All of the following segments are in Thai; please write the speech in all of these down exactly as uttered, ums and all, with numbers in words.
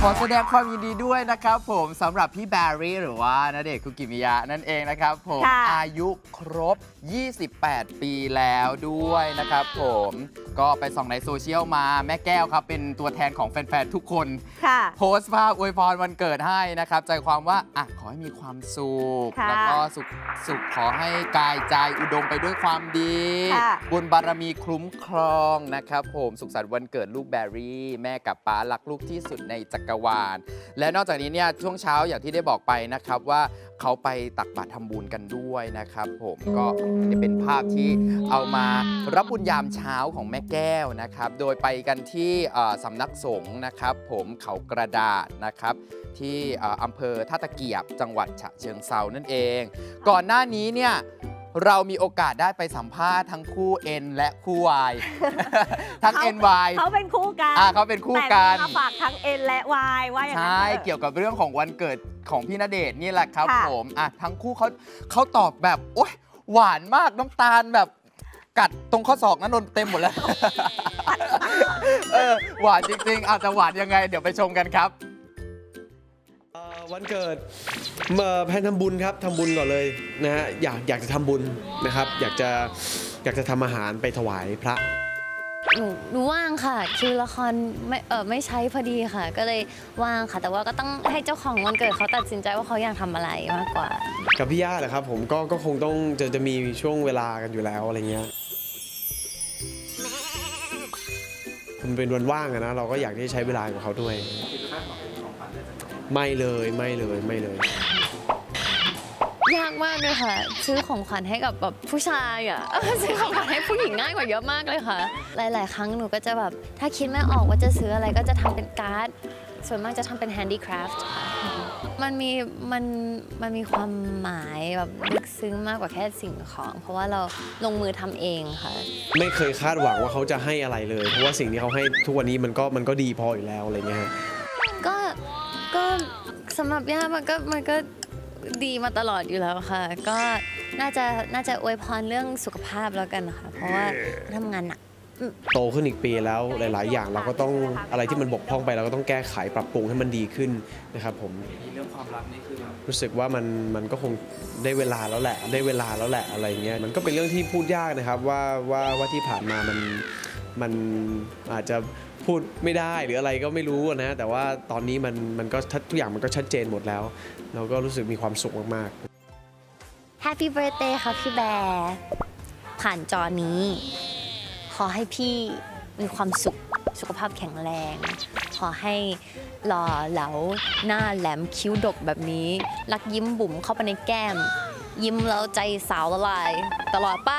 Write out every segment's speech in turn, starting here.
ขอแสดงความยินดีด้วยนะครับผมสำหรับพี่แบร์รี่หรือว่าณเดชน์คุกิมิยะนั่นเองนะครับผมอายุครบยี่สิบแปดปีแล้วด้วยนะครับผมก็ไปส่องในโซเชียลมาแม่แก้วครับเป็นตัวแทนของแฟนๆทุกคนโพสต์ภาพอวยพรวันเกิดให้นะครับใจความว่าอ่ะขอให้มีความสุขแล้วก็สุขสุขขอให้กายใจอุดมไปด้วยความดีบุญบารมีคุ้มครองนะครับผมสุขสันต์วันเกิดลูกแบร์รี่แม่กับป้ารักลูกที่สุดในจักรวาลและนอกจากนี้เนี่ยช่วงเช้าอย่างที่ได้บอกไปนะครับว่าเขาไปตักบาตรทำบุญกันด้วยนะครับผมก็นี่เป็นภาพที่เอามารับบุญยามเช้าของแม่แก้วนะครับโดยไปกันที่สำนักสงฆ์นะครับผมเขากระดาษนะครับที่อำเภอท่าตะเกียบจังหวัดฉะเชิงเทรานั่นเองก่อนหน้านี้เนี่ยเรามีโอกาสได้ไปสัมภาษณ์ทั้งคู่ N และคู่ Y ทั้ง N Y เขาเป็นคู่กันอ่าเขาเป็นคู่กันแต่มาฝากทั้ง N และ Y ว่าอย่างนั้นใช่เกี่ยวกับเรื่องของวันเกิดของพี่ณเดชน์นี่แหละครับผมอ่ะทั้งคู่เขาเขาตอบแบบโอ๊ยหวานมากน้ำตาลแบบกัดตรงข้อศอกนั้นโดนเต็มหมดแล้วเออหวานจริงๆอาจจะหวานยังไงเดี๋ยวไปชมกันครับวันเกิดแพนทำบุญครับทำบุญก่อนเลยนะฮะอยากอยากจะทำบุญนะครับอยากจะอยากจะทำอาหารไปถวายพระหนูหนูว่างค่ะคิวละครไม่เออไม่ใช้พอดีค่ะก็เลยว่างค่ะแต่ว่าก็ต้องให้เจ้าของวันเกิดเขาตัดสินใจว่าเขาอยากทำอะไรมากกว่ากับพี่ย่าแหละครับผมก็ก็คงต้องจะจะมีช่วงเวลากันอยู่แล้วอะไรเงี้ยมันเป็นวันว่างนะเราก็อยากที่จะใช้เวลากับเขาด้วยไม่เลยไม่เลยไม่เลยยากมากเลยค่ะซื้อของขวัญให้กับแบบผู้ชายอ่ะซื้อของขวัญให้ผู้หญิงง่ายกว่าเยอะมากเลยค่ะหลายๆครั้งหนูก็จะแบบถ้าคิดไม่ออกว่าจะซื้ออะไรก็จะทำเป็นการ์ดส่วนมากจะทำเป็นแฮนดี้คราฟต์มันมีมันมันมีความหมายแบบลึกซึ้งมากกว่าแค่สิ่งของเพราะว่าเราลงมือทำเองค่ะไม่เคยคาดหวังว่าเขาจะให้อะไรเลยเพราะว่าสิ่งที่เขาให้ทุกวันนี้มันก็มันก็ดีพออยู่แล้วอะไรเงี้ยก็ก็สำหรับย่ามันก็มันก็ดีมาตลอดอยู่แล้วค่ะก็น่าจะน่าจะอวยพรเรื่องสุขภาพแล้วกันนะคะเพราะว่าทำงานหนักโตขึ้นอีกปีแล้วหลายๆอย่างเราก็ต้องอะไรที่มันบกพร่องไปเราก็ต้องแก้ไขปรับปรุงให้มันดีขึ้นนะครับผมเรื่องความรักนี่คือรู้สึกว่ามันมันก็คงได้เวลาแล้วแหละได้เวลาแล้วแหละอะไรเงี้ยมันก็เป็นเรื่องที่พูดยากนะครับว่าว่าว่าที่ผ่านมามันมันอาจจะพูดไม่ได้หรืออะไรก็ไม่รู้นะแต่ว่าตอนนี้มันมันก็ทุกอย่างมันก็ชัดเจนหมดแล้วเราก็รู้สึกมีความสุขมากๆ Happy Birthday ค่ะพี่แบร์ผ่านจอนี้ขอให้พี่มีความสุขสุขภาพแข็งแรงขอให้หล่อเหลาหน้าแหลมคิ้วดกแบบนี้รักยิ้มบุ๋มเข้าไปในแก้มยิ้มแล้วใจสาวละลายตลอดไป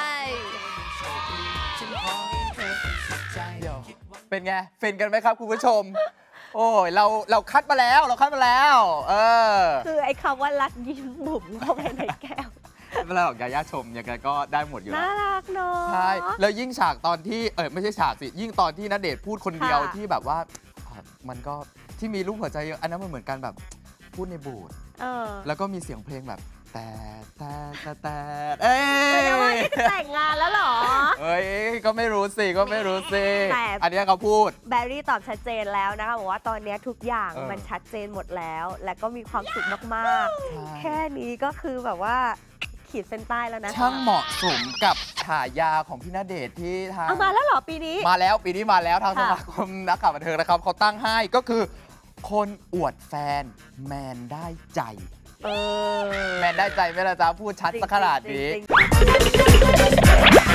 เป็นไงเฟินกันไหมครับคุณผู้ชมโอ้ยเราเราคัดมาแล้วเราคัดมาแล้วเออคือไอ้คำว่ารักยิ้มบุ๋มเข้าไปในแก้วเวลาของยาย่าชมยังไงก็ได้หมดอยู่น่ารักเนาะใช่แล้วยิ่งฉากตอนที่เออไม่ใช่ฉากสิยิ่งตอนที่ณเดชน์พูดคนเดียวที่แบบว่ามันก็ที่มีรูปหัวใจเยอะอันนั้นมันเหมือนกันแบบพูดในโบสถ์แล้วก็มีเสียงเพลงแบบแต่แต่แต่แต่เอ้ยแต่งงานแล้วหรอเอ้ยก็ไม่รู้สิก็ไม่รู้สิอันนี้เขาพูดแบร์รี่ตอบชัดเจนแล้วนะคะบอกว่าตอนนี้ทุกอย่างมันชัดเจนหมดแล้วและก็มีความสุขมากๆแค่นี้ก็คือแบบว่าขีดเส้นใต้แล้วนะช่างเหมาะสมกับฉายาของพี่ณเดชน์ที่ทางมาแล้วหรอปีนี้มาแล้วปีนี้มาแล้วทางสมาคมนักข่าวบันเทิงนะครับเขาตั้งให้ก็คือคนอวดแฟนแมนได้ใจแมนได้ใจไหมล่ะจ๊ะพูดชัดสักขนาดนี้